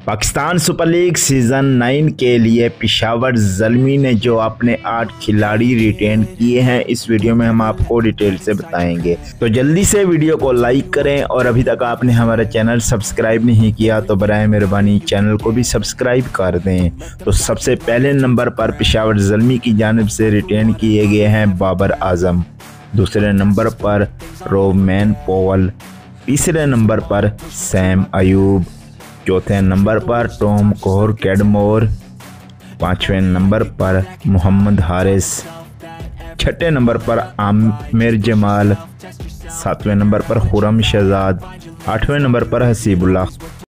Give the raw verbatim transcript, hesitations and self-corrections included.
Pakistan super league season nine के लिए पेशावर ज़ल्मी ने जो अपने आठ खिलाड़ी रिटेन किए हैं, इस वीडियो में हम आपको डिटेल से बताएंगे। तो जल्दी से वीडियो को लाइक करें और अभी तक आपने हमारा चैनल सब्सक्राइब नहीं किया तो बराए मेहरबानी चैनल को भी सब्सक्राइब कर दें। तो सबसे पहले नंबर पर पेशावर ज़ल्मी की जानिब से रिटेन किए गए हैं बाबर आजम, दूसरे नंबर पर रोमैन पोवल, तीसरे नंबर पर सैम अयूब, चौथे नंबर पर टॉम कोहर कैडमोर, पाँचवें नंबर पर मोहम्मद हारिस, छठे नंबर पर आमिर जमाल, सातवें नंबर पर खुरम शहजाद, आठवें नंबर पर हसीबुल्लाह।